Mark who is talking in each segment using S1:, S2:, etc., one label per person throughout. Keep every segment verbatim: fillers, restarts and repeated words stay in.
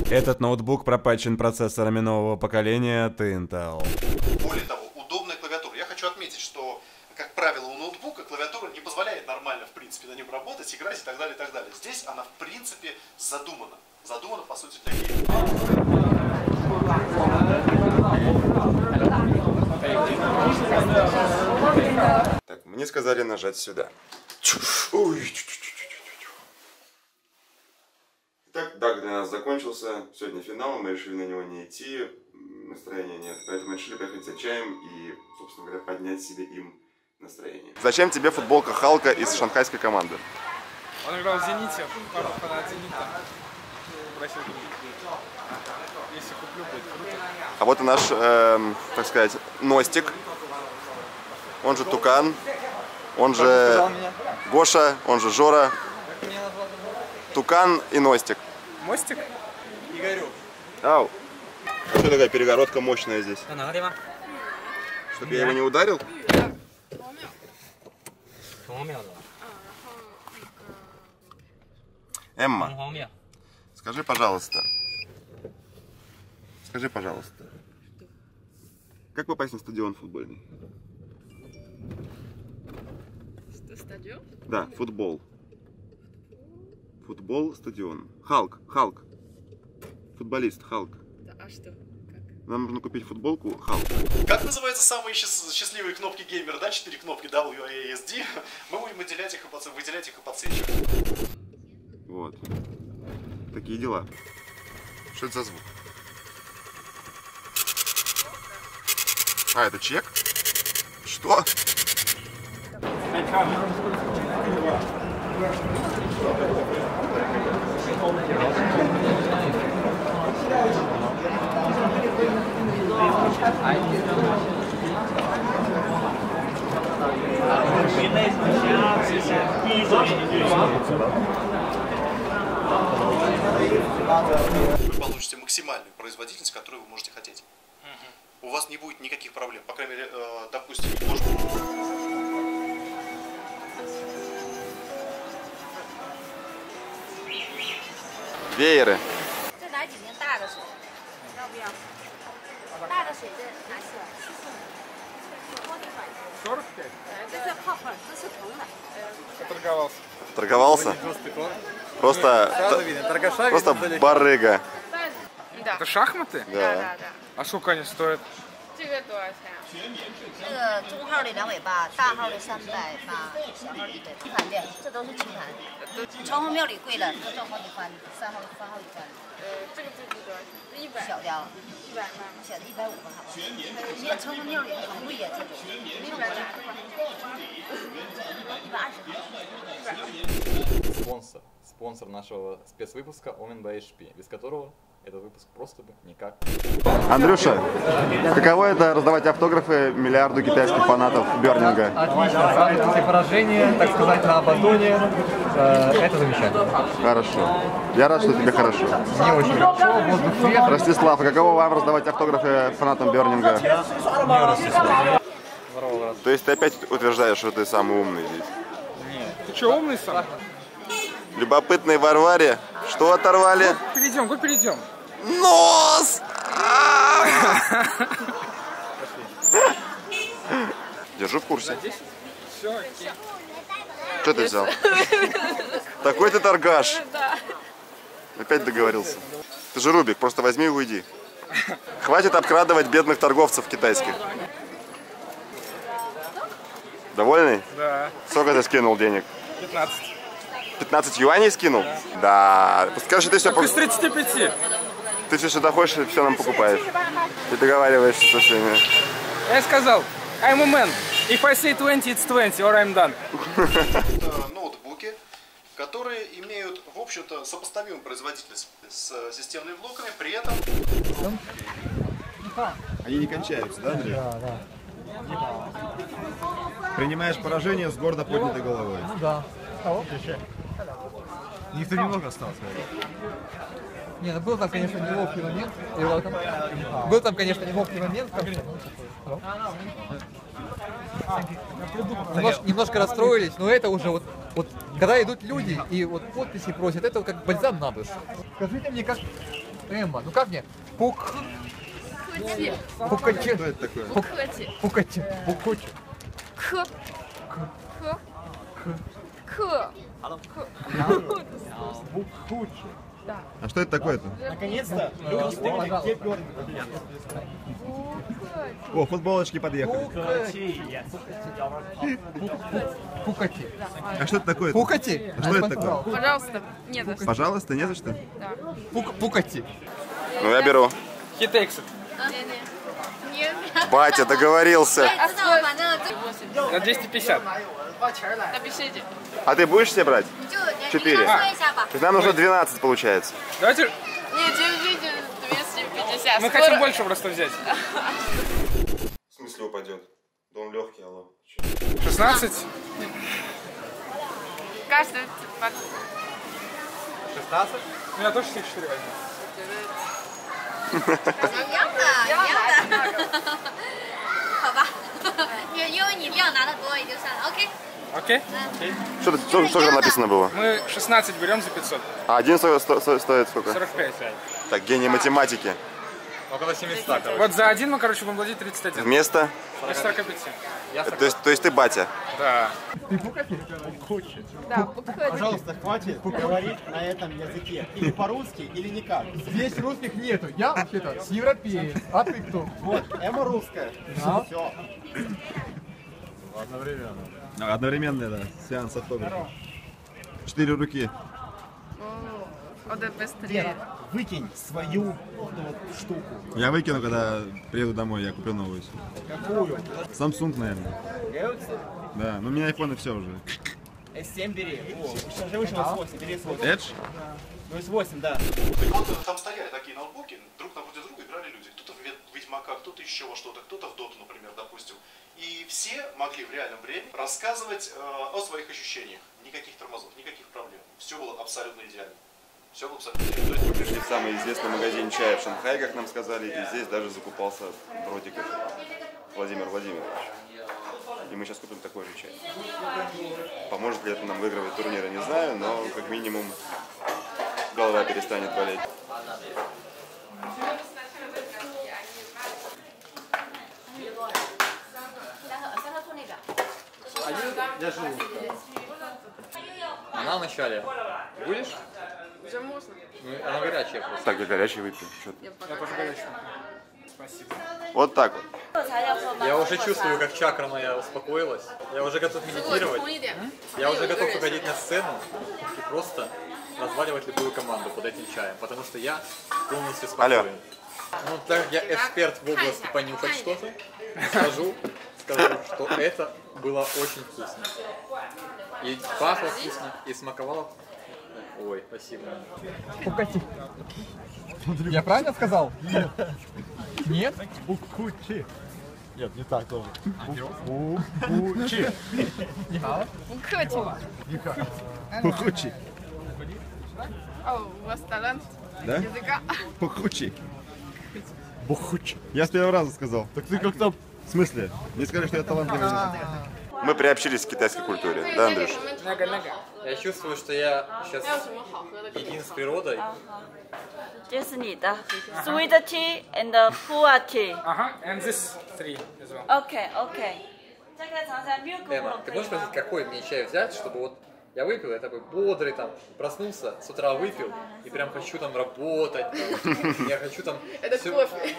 S1: Этот ноутбук пропатчен процессорами нового поколения от Intel.
S2: Более того, удобная клавиатура. Я хочу отметить, что, как правило, у ноутбука клавиатура не позволяет нормально, в принципе, на нем работать, играть и так далее, и так далее. Здесь она, в принципе, задумана. Задумана, по сути, для геймера.
S3: Так, мне сказали нажать сюда. Ой. Итак, даг для нас закончился. Сегодня финал, мы решили на него не идти. Настроения нет. Поэтому решили поехать за чаем и, собственно говоря, поднять себе им настроение. Зачем тебе футболка Халка из шанхайской команды?
S4: Он играл в «Зените», пару фанат «Зенита». Просил купить. Если куплю, будет круто.
S3: А вот и наш, э, так сказать, Ностик. Он же Тукан. Он же Гоша, он же Жора. Тукан и Ностик.
S4: Мостик? Игорю.
S3: Ау. А что такая перегородка мощная здесь? Чтобы я его не ударил? Эмма, скажи, пожалуйста. Скажи, пожалуйста. Как попасть на стадион футбольный?
S5: Стадион?
S3: Да, футбол. Футбол, стадион. Халк, Халк. Футболист, Халк.
S5: Да, а что? Как?
S3: Нам нужно купить футболку Халк.
S2: Как называются самые счастливые кнопки геймера, да? Четыре кнопки W, A, S, D. Мы будем выделять их и, подс... выделять их и подсвечивать.
S3: Вот. Такие дела. Что это за звук? А, это чек? Что?
S2: Вы получите максимальную производительность, которую вы можете хотеть. У вас не будет никаких проблем. По крайней мере, э, допустим, может...
S3: Вееры.
S4: сорок пять? Торговался.
S3: Торговался? Просто, просто барыга.
S5: Да.
S4: Это шахматы?
S3: Да.
S5: Да, да.
S4: А сколько они стоят?
S5: 这个多少钱？
S6: 这个中号的两百八，大号的三百八，小号的一百八。棋盘的，这都是棋盘。城隍庙里贵了，它正好几番，三号、八号一番。
S5: 呃，这个最低多少钱？一百。
S6: 小的，
S5: 一百吗？
S6: 小的一百五吧，好。人家城隍庙里很贵呀，这种。
S5: 一百八是吧？
S6: 一百二十。
S7: Спонсор. Спонсор нашего спецвыпуска Omen by эйч пи, без которого этот выпуск просто бы никак.
S3: Андрюша, каково это раздавать автографы миллиарду китайских фанатов Бёрнинга?
S8: Отлично, сразу после поражения, так сказать, на Абадоне, э, это замечательно.
S3: Хорошо. Я рад, что тебе хорошо.
S8: Мне очень хорошо, воздух свежий.
S3: Ростислав, а каково вам раздавать автографы фанатам Бёрнинга? То есть ты опять утверждаешь, что ты самый умный здесь?
S4: Нет. Ты что, умный сам?
S3: Любопытной Варваре что оторвали?
S4: Перейдем, куда перейдем?
S3: Нос! Держу в курсе.
S4: Все, окей.
S3: Что ты взял? Такой ты торгаш. Опять договорился. Ты же Рубик, просто возьми и уйди. Хватит обкрадывать бедных торговцев китайских. Довольный?
S4: Да.
S3: Сколько ты скинул денег?
S4: пятнадцать.
S3: пятнадцать юаней скинул? Да. Скажи, ты все
S4: Из тридцати пяти.
S3: Ты все сюда ходишь и все нам покупаешь. Ты договариваешься со всеми.
S4: Я сказал, I'm a man. If I say twenty, it's twenty, or I'm done.
S2: Ноутбуки, которые имеют, в общем-то, сопоставимую производительность с системными блоками, при этом...
S9: Они не кончаются, да, Андрей?
S8: Да, да.
S9: Принимаешь поражение с гордо поднятой головой.
S8: Ну да.
S9: Их немного осталось, наверное.
S8: Не, ну был там, конечно, неловкий момент. И вот там, был там, конечно, неловкий момент. Там, немножко, немножко расстроились, но это уже вот, вот, когда идут люди и вот подписи просят, это как бальзам на душу. Скажите мне, как, Эмма, ну как мне? Пук...
S5: Пукати.
S8: Пукачи.
S9: Что это такое?
S5: Пукати.
S8: Пукачи. Пукачи.
S5: К. К. К.
S8: Пукучи.
S5: Да.
S9: А что это такое-то?
S10: Наконец-то люди вспомнили, где перли.
S9: О, футболочки подъехали.
S8: Пукати.
S9: А что это такое?
S8: Пукати.
S9: А что это такое?
S5: Пожалуйста, не за что.
S9: Пожалуйста, не за что.
S5: Да.
S8: Пук, пукати.
S3: Ну, я беру.
S4: He takes it.
S5: Нет.
S3: Батя договорился.
S4: На двести пятьдесят.
S5: Напишите.
S3: А ты будешь себе брать? Четыре.
S6: А.
S3: То есть нам нужно двенадцать, получается.
S4: Давайте,
S5: Нет, держите двести пятьдесят.
S4: мы хотим больше просто взять.
S3: В смысле упадет? Да он легкий, алло.
S4: шестнадцать.
S5: Каждый.
S4: шестнадцать? Ну я тоже все четыре возьму.
S6: Явно, явно. 好吧，因为因为你量拿的多也就算了。OK。
S4: Окей?
S3: Что, тут- что, что же написано было?
S4: Мы шестнадцать берем за пятьсот.
S3: А один сто- сто- сто- стоит сколько?
S4: сорок пять.
S3: Так, гений математики.
S7: Около семисот, короче.
S4: Вот за один мы, короче, будем платить тридцать один.
S3: Вместо?
S4: Из сорока пяти.
S7: Я
S3: То есть, то есть ты батя?
S4: Да.
S8: Ты пукати?
S5: Да, пукати.
S10: Пожалуйста, хватит говорить на этом языке. Или по-русски, или никак.
S8: Здесь русских нету. Я вообще-то с европеец. А ты кто?
S10: Вот, Эмма русская.
S8: Да.
S10: Все.
S9: А, Одновременно, да. Сеанс автографа. Четыре руки.
S5: Ода быстрее.
S10: Выкинь свою вот эту вот штуку.
S9: Я выкину, когда приеду домой, я куплю новую.
S10: Какую?
S9: Samsung, наверное.
S10: Galaxy?
S9: Да, ну у меня iPhone и все уже.
S10: эс семь бери. О, сейчас же вышел эс восемь, бери эс восемь.
S9: Edge?
S10: Ну эс восемь, да.
S2: Вот там стояли такие ноутбуки, друг напротив друга играли люди. Кто-то в Вед- Ведьмака, кто-то еще во что-то, кто-то в Доту, например, допустим. И все могли в реальном времени рассказывать э, о своих ощущениях. Никаких тормозов, никаких проблем. Все было абсолютно идеально. Все было абсолютно идеально.
S3: Мы пришли в самый известный магазин чая в Шанхае, как нам сказали, и здесь даже закупался вроде как Владимир Владимирович. И мы сейчас купим такой же чай. Поможет ли это нам выигрывать турниры, не знаю, но как минимум голова перестанет болеть.
S7: Я живу. Она вначале. Будешь?
S5: Уже можно.
S7: Ну, она горячая просто.
S3: Так, я горячий выпью. Чё ты?
S5: Я
S4: Я тоже горячий. Спасибо.
S3: Вот так вот.
S7: Я уже чувствую, как чакра моя успокоилась. Я уже готов медитировать. Я уже готов выходить на сцену и просто разваливать любую команду под этим чаем, потому что я полностью спокоен.
S3: Алло.
S7: Ну, так как я эксперт в области понюхать что-то, скажу, скажу, что это было очень вкусно. И пахло вкусно, и смаковало. Ой, спасибо.
S8: Пукати. Я правильно сказал? Нет. Нет?
S9: Пукучи. Нет, не так тоже.
S8: Пукучи. Нихао.
S5: Пукати.
S9: Пукучи.
S5: О, у вас талант
S9: Да?
S5: языка.
S9: Пукучи. Бухучи. Я с первого раза сказал. Так ты как-то... В смысле? Не скажи, что я талантливый.
S3: Мы приобщились к китайской культуре, да, Андрюш?
S4: Нога-нога.
S7: Я чувствую, что я сейчас един с природой.
S11: 这是你的 sweet tea and puer tea.
S4: Ага, and this three as well.
S11: OK OK。这个尝尝绿谷
S7: Эмма, ты можешь спросить, какой мне чай взять, чтобы вот я выпил, я такой бодрый там, проснулся, с утра выпил, и прям хочу там работать, там, я хочу там...
S5: Это
S7: всё-
S5: кофе.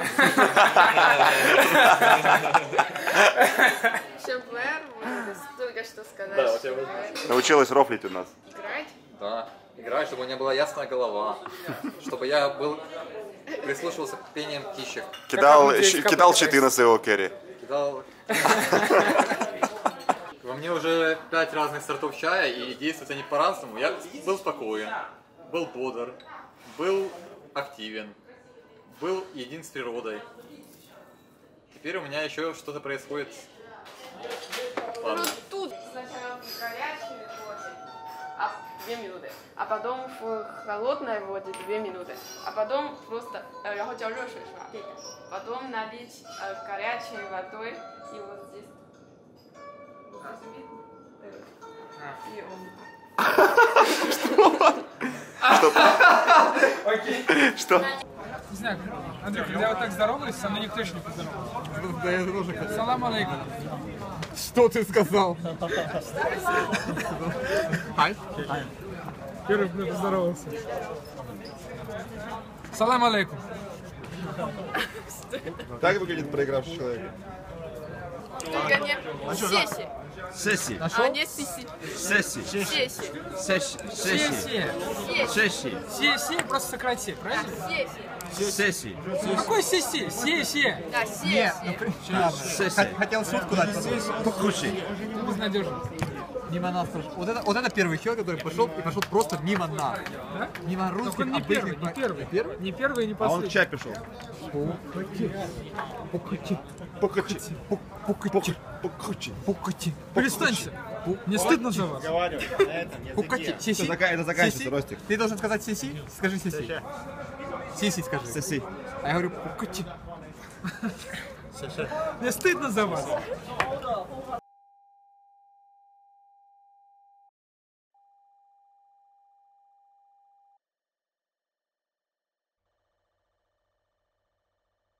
S5: Шампуэр, вы только что сказали.
S7: Да, вот я возьму.
S3: Научилась рофлить у нас.
S5: Играть?
S7: Да, играть, чтобы у меня была ясная голова, чтобы я был, прислушивался к пениям птичек.
S3: Кидал, щ- кидал щиты на своего керри.
S7: Кидал... Во мне уже пять разных сортов чая, и действуют они по-разному. Я был спокоен, был бодр, был активен, был един с природой. Теперь у меня еще что-то происходит. Ладно.
S5: Ну тут сначала в горячей воде, а две минуты, а потом в холодной воде две минуты, а потом просто, э, 然后浇热水是吧？ потом налить э, горячей водой и вот здесь. Вот здесь видно? И он.
S4: Окей.
S3: Что?
S4: Не знаю, Андрюх, когда я вот так здороваюсь, со мной никто еще не поздоровался.
S8: Да я тоже хотел.
S4: Салам алейкум.
S8: Что ты сказал? Хай.
S4: Первый поздоровался. Салам алейкум.
S9: Так выглядит проигравший человек.
S5: Только не сессии.
S9: Сессии.
S5: А не сиси.
S9: Сессии.
S5: Сессии.
S9: Сессии. Сессии.
S4: Сессии просто сократи, правильно?
S5: Сессии.
S9: Сессии.
S4: Какой сессии? Сессия.
S5: Да, сессии.
S9: Сессии.
S8: Хотел шутку дать.
S9: Покруче.
S4: Ты безнадежен.
S8: Мимо нас прошел. Вот это, вот это первый человек, который пошел и пошел просто мимо нас.
S4: Да?
S8: Мимо
S4: Только
S8: русских
S4: он не первый,
S8: обычных.
S4: не первый.
S8: Первый?
S4: Не первый и не
S9: А он
S4: последний.
S9: к чапе шел.
S8: Пукати.
S9: Покруче.
S8: Пукати.
S9: Покруче.
S8: Пукати.
S4: Перестаньте. Мне стыдно за вас.
S10: Говорю, на этом
S8: Пукати.
S10: языке.
S8: Сиси.
S9: Это зака- это заканчивается,
S8: Сиси.
S9: Ростик.
S8: Ты должен сказать сиси. Скажи сиси. Сиси скажи.
S9: Сессии.
S8: А я говорю пукати.
S4: Мне стыдно за вас.